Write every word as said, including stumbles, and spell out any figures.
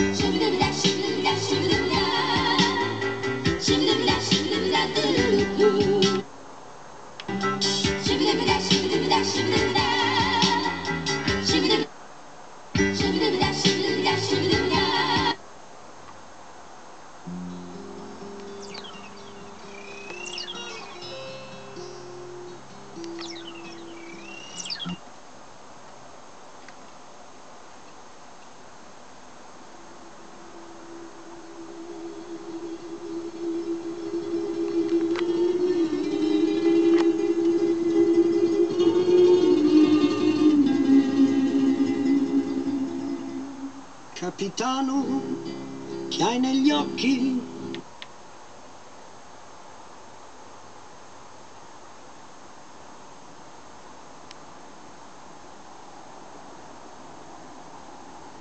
Shoo-ba-doo-ba-da, shoo-ba-doo-ba-da, shoo-ba-doo-ba-da. Shoo-ba-doo-ba-da, shoo-ba-doo-ba-da, doo-doo-doo. Shoo-ba-doo-ba-da, shoo-ba-doo-ba-da, shoo-ba-doo-ba-da. Shoo-ba-doo-ba-da, shoo-ba-doo-ba-da, shoo-ba-doo-ba-da, shoo-ba-doo-ba-da. Capitano, che hai negli occhi